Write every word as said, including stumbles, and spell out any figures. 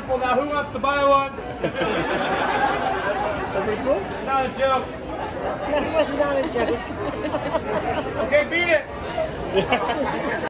wonderful. Now, who wants to buy one? Not a joke. That was not a joke. Okay, beat it.